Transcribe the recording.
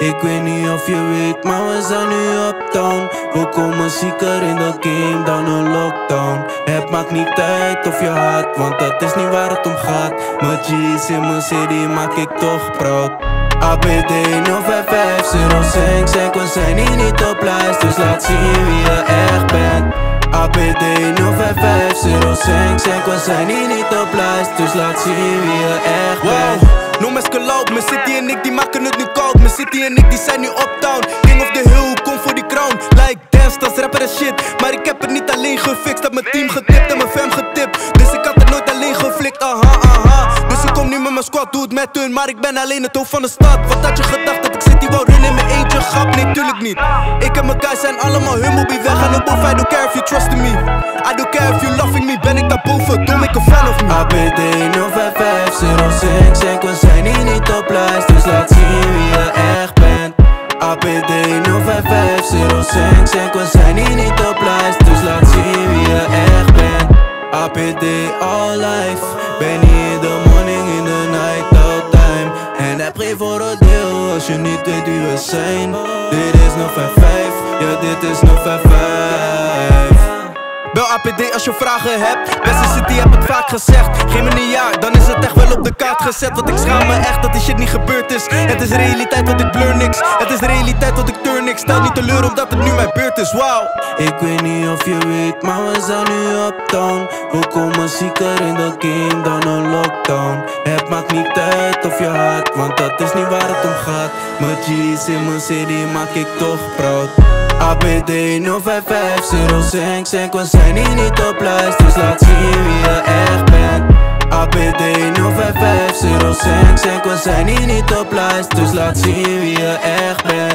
Ik weet niet of je weet, maar we zijn nu uptown. We komen zieker in de game dan een lockdown. Het maakt niet uit of je haat, want dat is niet waar het om gaat. Mijn G's in mijn city maak ik toch proud. ABD 05505, we zijn hier niet op lijst, dus laat zien wie je echt bent. ABD 05505, we zijn hier niet op lijst, dus laat zien wie je echt bent. No meskelout, mijn city en ik die maken het nu koud. Mijn city en ik die zijn nu uptown. King of the hill, kom voor die crown. Like dance, dat is rapper en shit. Maar ik heb het niet alleen gefixt, heb mijn team getipt en mijn fam getipt. Dus ik had het nooit alleen geflikt, aha. Dus ik kom nu met mijn squad, doe het met hun. Maar ik ben alleen het hoofd van de stad. Wat had je gedacht dat ik city wou runnen in mijn eentje? Grap, nee tuurlijk niet. Ik en mijn guys zijn allemaal humble weg aan de boven. I don't care if you trust in me, I don't care if you loving me. Ben ik daarboven, don't make a fan of me. ABD 05506, we zijn hier niet op lijst, dus laat zien wie je echt bent. ABD 05506, we zijn hier niet op lijst, dus laat zien wie je echt bent. ABD all life, ben hier in the morning, in the night, all time. En heb geen voor het deel als je niet weet wie we zijn. Dit is 055, ja dit is 055. Bel APD als je vragen hebt. Beste city heb het vaak gezegd. Geef me een jaar, dan is het echt wel op de kaart gezet. Want ik schaam me echt dat die shit niet gebeurd is. Het is realiteit want ik blur niks. Het is realiteit want ik turn niks. Stel niet teleur omdat het nu mijn beurt is, wow. Ik weet niet of je weet, maar we zijn nu uptown. We komen zieker in de game dan een lockdown. Het maakt niet uit of je haat, want dat is niet waar het om gaat. Mijn G's in mijn city maak ik toch proud. ABD 05506, we zijn hier niet op lijst, dus laat zien wie je echt bent. ABD 05506, we zijn hier niet op lijst, dus laat zien wie je echt bent.